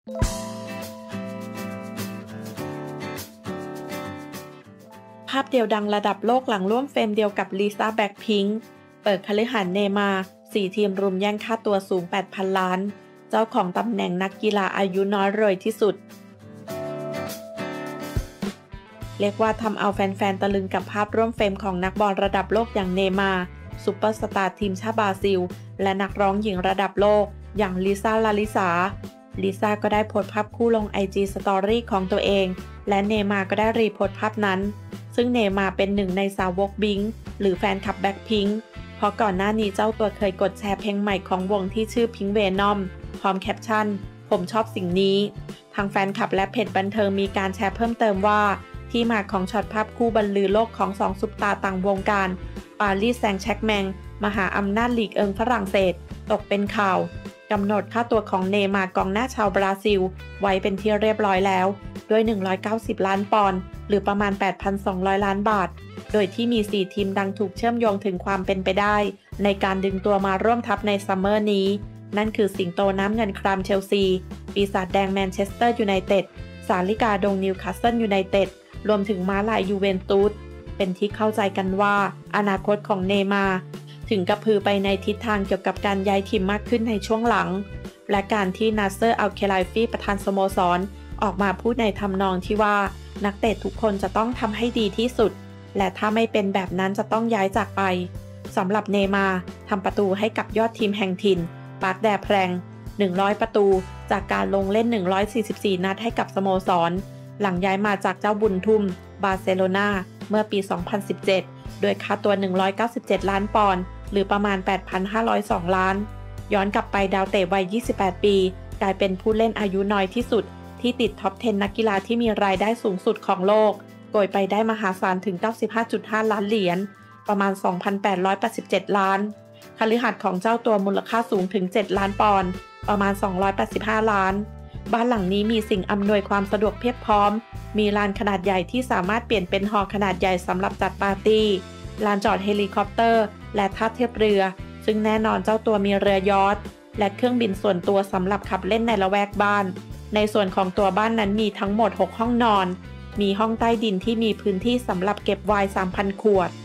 ภาพเดียวดังระดับโลกหลังร่วมเฟรมเดียวกับลิซ่าแบล็คพิงค์เปิดคฤหาสน์เนย์มาร์4 ทีมรุมแย่งค่าตัวสูง 8,000 ล้านเจ้าของตำแหน่งนักกีฬาอายุน้อยรวยที่สุดเรียกว่าทำเอาแฟนๆตะลึงกับภาพร่วมเฟรมของนักบอลระดับโลกอย่างเนย์มาร์ซุปเปอร์สตาร์ทีมชาติบราซิลและนักร้องหญิงระดับโลกอย่างลิซ่าลาลิสาลิซ่าก็ได้โพสต์ภาพคู่ลง IG Story ของตัวเองและเนย์มาร์ก็ได้รีโพสต์ภาพนั้นซึ่งเนย์มาร์เป็นหนึ่งในสาวกบิงค์หรือแฟนคลับแบล็คพิงค์เพราะก่อนหน้านี้เจ้าตัวเคยกดแชร์เพลงใหม่ของวงที่ชื่อพิงค์เวนอมพร้อมแคปชั่นผมชอบสิ่งนี้ทางแฟนคลับและเพจบันเทิงมีการแชร์เพิ่มเติมว่าที่มาของช็อตภาพคู่บรรลือโลกของ2 ซุปตาร์ต่างวงการปารีสแซงต์แชร์กแมงมหาอำนาจลีกเอิงฝรั่งเศสตกเป็นข่าวกำหนดค่าตัวของเนย์มาร์กองหน้าชาวบราซิลไว้เป็นที่เรียบร้อยแล้วด้วย190 ล้านปอนด์หรือประมาณ 8,200 ล้านบาทโดยที่มี4 ทีมดังถูกเชื่อมโยงถึงความเป็นไปได้ในการดึงตัวมาร่วมทัพในซัมเมอร์นี้นั่นคือสิงโตน้ำเงินครามเชลซีปีศาจแดงแมนเชสเตอร์ยูไนเต็ดสาลิกาดงนิวคาสเซิลยูไนเต็ดรวมถึงม้าลายยูเวนตุสเป็นที่เข้าใจกันว่าอนาคตของเนย์มาร์ถึงกระพือไปในทิศทางเกี่ยวกับการย้ายทีมมากขึ้นในช่วงหลังและการที่นาเซอร์อัลเคไลฟีประธานสโมสรออกมาพูดในทำนองที่ว่านักเตะทุกคนจะต้องทำให้ดีที่สุดและถ้าไม่เป็นแบบนั้นจะต้องย้ายจากไปสำหรับเนย์มาร์ทำประตูให้กับยอดทีมแห่งถิ่นปาร์คแดแพรง100 ประตูจากการลงเล่น144 นัดให้กับสโมสรหลังย้ายมาจากเจ้าบุญทุ่มบาร์เซโลนาเมื่อปี 2017 โดยค่าตัว197 ล้านปอนด์หรือประมาณ 8,502 ล้านย้อนกลับไปดาวเตะวัย 28 ปีกลายเป็นผู้เล่นอายุน้อยที่สุดที่ติดท็อป 10 นักกีฬาที่มีรายได้สูงสุดของโลกโกยไปได้มหาศาลถึง 95.5 ล้านเหรียญประมาณ 2,887 ล้านคฤหาสน์ของเจ้าตัวมูลค่าสูงถึง 7 ล้านปอนด์ประมาณ 285 ล้านบ้านหลังนี้มีสิ่งอำนวยความสะดวกเพียบพร้อมมีลานขนาดใหญ่ที่สามารถเปลี่ยนเป็นหอขนาดใหญ่สำหรับจัดปาร์ตี้ลานจอดเฮลิคอปเตอร์และท่าเทียบเรือซึ่งแน่นอนเจ้าตัวมีเรือยอชท์และเครื่องบินส่วนตัวสำหรับขับเล่นในละแวกบ้านในส่วนของตัวบ้านนั้นมีทั้งหมด6 ห้องนอนมีห้องใต้ดินที่มีพื้นที่สำหรับเก็บไวน์ 3,000 ขวด